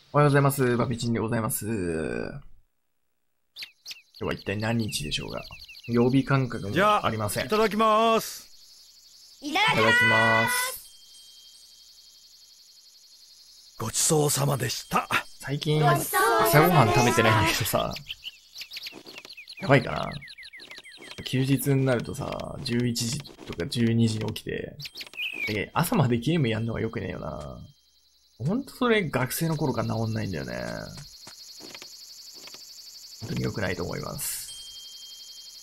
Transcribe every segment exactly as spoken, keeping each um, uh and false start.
おはようございます。バビチンでございます。今日は一体何日でしょうか。曜日感覚もじゃあ、 ありません。 いただきます。 いただきます。 ごちそうさまでした。 最近、朝ごはん食べてないんだけどさ、やばいかな。休日になるとさ、じゅういちじとかじゅうにじに起きて、で朝までゲームやんのは良くねえよな。ほんとそれ学生の頃から治んないんだよね。本当に良くないと思います。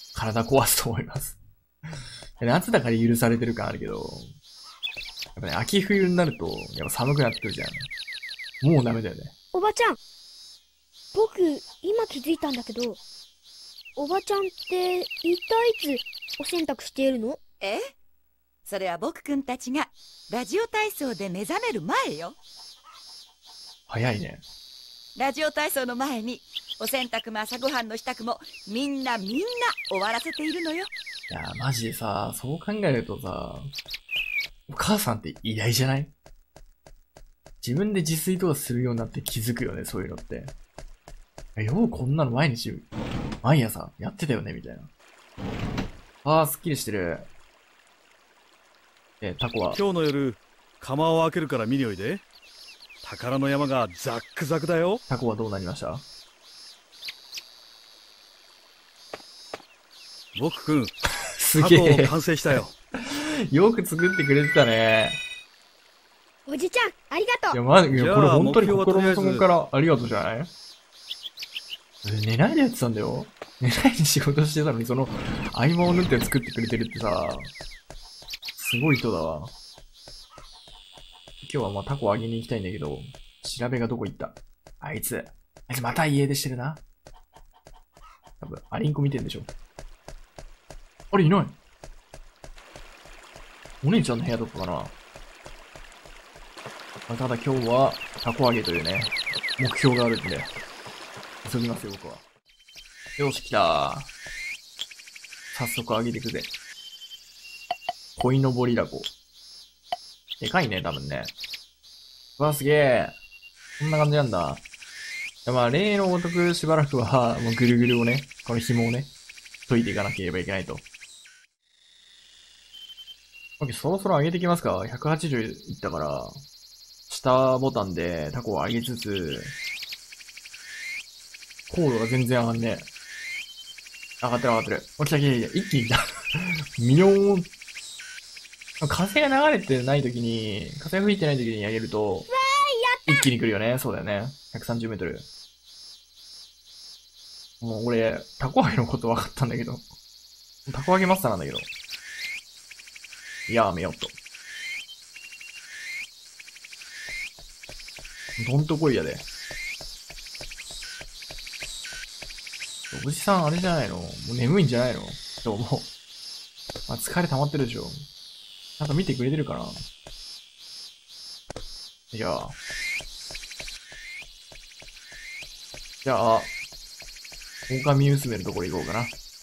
体壊すと思います。夏だから許されてる感あるけど、やっぱね、秋冬になると、やっぱ寒くなってくるじゃん。もうダメだよね。 おばちゃん、僕、今気づいたんだけど、おばちゃんって一体いつお洗濯しているの？ え？それは僕くんたちがラジオ体操で目覚める前よ。 早いね。 ラジオ体操の前にお洗濯も朝ごはんの支度もみんなみんな終わらせているのよ。 いやーマジでさ、そう考えるとさ、お母さんって偉大じゃない？自分で自炊とかするようになって気づくよね、そういうのって。ようこんなの毎日、毎朝やってたよね、みたいな。あー、すっきりしてる。え、タコは今日の夜、釜を開けるから見においで。宝の山がザックザクだよ。 タコはどうなりました？ 僕くん、 すげえ。 タコ完成したよ。 よく作ってくれてたね。 おじちゃん、ありがとう。 いや、ま、いや、これ本当に目標は心のとりあえず底からありがとうじゃない？寝ないでやってたんだよ。寝ないで仕事してたのに、その合間を縫って作ってくれてるってさ、すごい人だわ。今日はまあタコあげに行きたいんだけど、調べがどこ行った？あいつ、あいつまた家出してるな。多分、アリンコ見てんでしょ。あれ、いない。お姉ちゃんの部屋どこかな。まあ、ただ今日はタコ揚げというね、目標があるんで、急ぎますよ、僕は。よし、来た。早速揚げていくぜ。鯉のぼりだこ。でかいね、多分ね。うわ、すげえ。こんな感じなんだ。まあ、例のごとくしばらくは、もうぐるぐるをね、この紐をね、解いていかなければいけないと。OK、そろそろ上げていきますか。ひゃくはちじゅういったから、下ボタンでタコを上げつつ、高度が全然上がんねえ。上がってる上がってる。お、来た来た来た。一気に来た。ミヨーン。風が流れてない時に、風が吹いてない時に上げると、一気に来るよね。そうだよね。ひゃくさんじゅうメートル。もう俺、タコ揚げのこと分かったんだけど。タコ揚げマスターなんだけど。やめよっと。どんとこいやで。おじさんあれじゃないの？もう眠いんじゃないの？どうも。まあ、疲れ溜まってるでしょ。なんか見てくれてるかな？じゃあ。じゃあ、狼娘のところ行こうかな。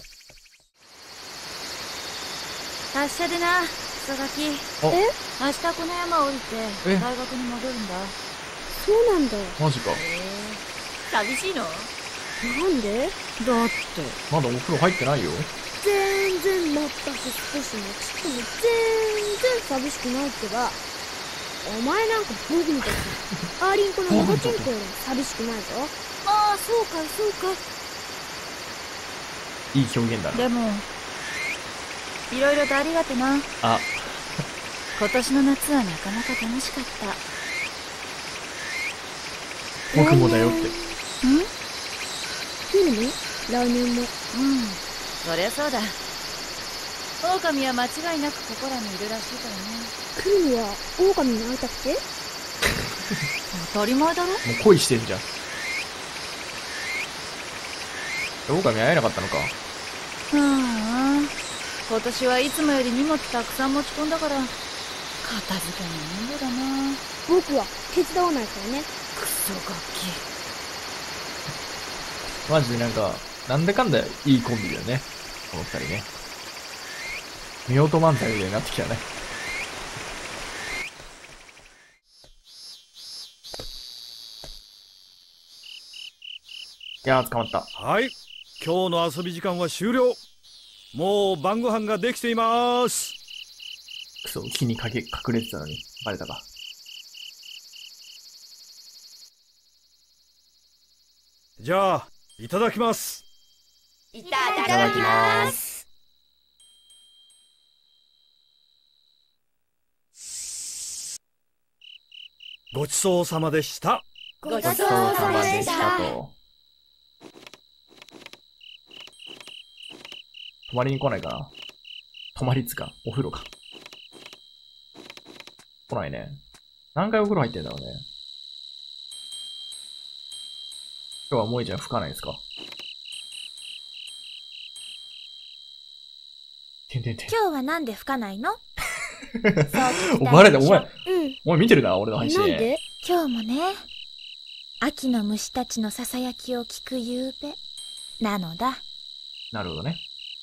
達者でな、佐々木。 え？ 明日この山降りてえ大学に戻るんだ。 そうなんだ。 マジか。 寂しいの？ なんで？ だってまだお風呂入ってないよ。 全然全く少しもちっとも全然寂しくないってば。お前なんか僕みたいに、アーリンコのニコチンコより寂しくないぞ。ああ、そうかいそうかい。 いい表現だな。 でもいろいろとありがとな。 あ、 今年の夏はなかなか楽しかった。 僕もだよって。 ん？ 来るの？来年も。 うん、そりゃそうだ。狼は間違いなくここらにいるらしいからね。 来るのは狼に会いたくて？ 当たり前だろ。 もう恋してんじゃん。狼会えなかったのか。 ああ、今年はいつもより荷物たくさん持ち込んだから片付けに面倒だな。 僕は手伝わないからね。 クソガキ。 マジでなんか、なんだかんだいいコンビだよね。この二人ね。夫婦漫才みたいになってきたね。 やー、捕まった。 はい、今日の遊び時間は終了。もう晩ご飯ができています。 くそ、木にかけ、隠れてたのに、バレたか。 じゃあ、いただきます。 いただきます。 ごちそうさまでした。 ごちそうさまでしたと。泊まりに来ないかな。泊まりつか、お風呂か。来ないね。何回お風呂入ってんだろうね。今日は萌ちゃん吹かないですか？てんてんてん。 今日はなんで吹かないの？ お前らだ、お前、 うん。 お前見てるな、俺の配信。 なんで？ 今日もね、秋の虫たちのささやきを聞く夕べなのだ。 なるほどね。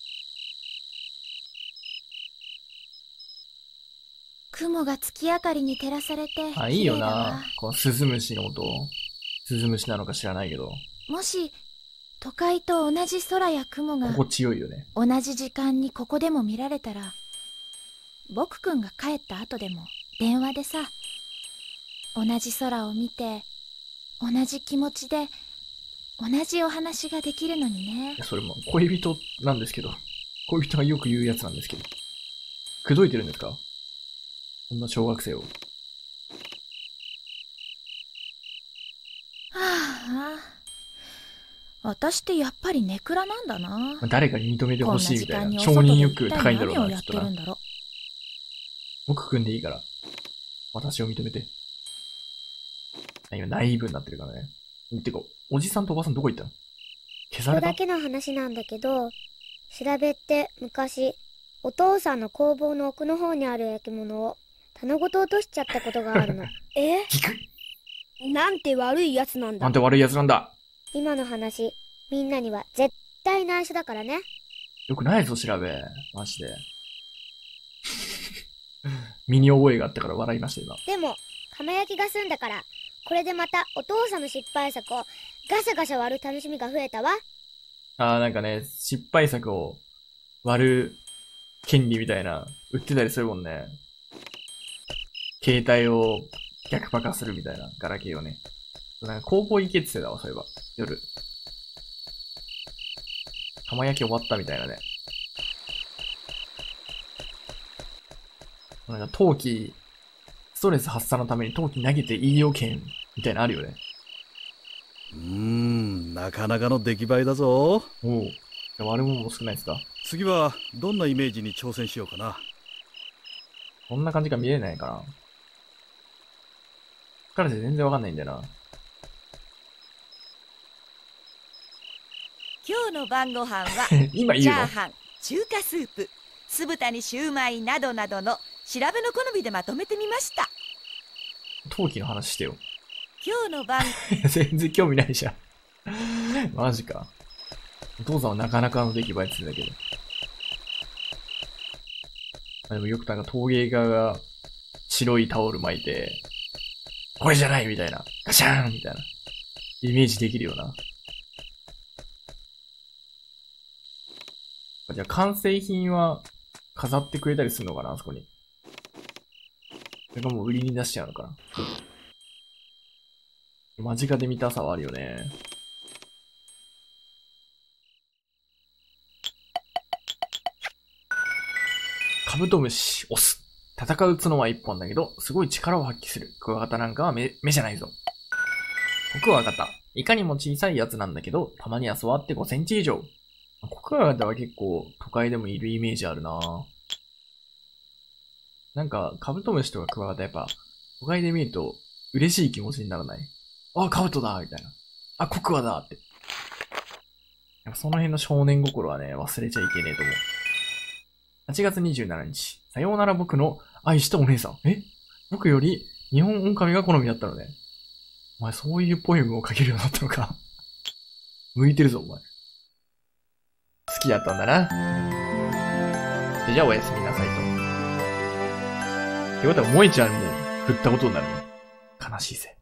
雲が月明かりに照らされてあ、いいよ綺麗だわな。このスズムシの音。スズムシなのか知らないけど、 もし都会と同じ空や雲が心地よいよね。 同じ時間にここでも見られたら、僕くんが帰った後でも電話でさ、同じ空を見て同じ気持ちで同じお話ができるのにね。 いやそれも恋人なんですけど、恋人がよく言うやつなんですけど、口説いてるんですか？こんな小学生を。 はあ、私ってやっぱりネクラなんだな。 誰かに認めてほしいみたいな承こんな時間に認欲高いんだろうな、 何をやっきってとな。 るんだろう。 僕くんでいいから、私を認めて。今、ナイーブになってるからね。てか、おじさんとおばさんどこ行ったの？消された？ ここだけの話なんだけど、調べって昔、お父さんの工房の奥の方にある焼き物を棚ごと落としちゃったことがあるの。え？ 聞く？ なんて悪いやつなんだ。 なんて悪い奴なんだ。 今の話、みんなには絶対内緒だからね。 よくないぞ、調べ。マジで。身に覚えがあったから笑いました、今。 でも、釜焼きが済んだから、これでまたお父さんの失敗作をガシャガシャ割る楽しみが増えたわ。 あー、なんかね、失敗作を割る権利みたいな、売ってたりするもんね。携帯を逆パカするみたいな、ガラケーをね。なんか高校行けって言ってたわ、そういえば。夜。釜焼き終わったみたいなね。なんか陶器、ストレス発散のために陶器投げていいよ剣みたいなのあるよね。 うーん、なかなかの出来栄えだぞ。 おう。悪者も少ないですか？ 次はどんなイメージに挑戦しようかな。 こんな感じが見えないかな。疲れて全然わかんないんだよな。 今日の晩ご飯は今言うの？ チャーハン、中華スープ、酢豚にシューマイなどなどの調べの好みでまとめてみました。 陶器の話してよ。 今日の晩全然興味ないじゃん。マジか。お父さんはなかなかの出来栄えって言ってたけど。あでもよくなんか陶芸家が白いタオル巻いて、これじゃないみたいな。ガシャーンみたいな。イメージできるよな。じゃあ完成品は飾ってくれたりするのかな、あそこに。それかもう売りに出しちゃうのかな。間近で見たさはあるよね。カブトムシ、オス。戦う角は一本だけど、すごい力を発揮する。クワガタなんかは目、目じゃないぞ。クワガタ。いかにも小さいやつなんだけど、たまには育ってごセンチ以上。クワガタは結構都会でもいるイメージあるな。なんか、カブトムシとかクワガタやっぱ、都会で見ると嬉しい気持ちにならない？あ、カブトだみたいな。あ、コクワだって。やっぱその辺の少年心はね、忘れちゃいけねえと思う。はちがつにじゅうしちにち。さようなら僕の愛したお姉さん。え？僕より日本狼が好みだったのね。お前そういうポエムを書けるようになったのか。向いてるぞ、お前。好きだったんだな。じゃあおやすみなさいと。ってことは、萌ちゃんも振ったことになるね。悲しいぜ。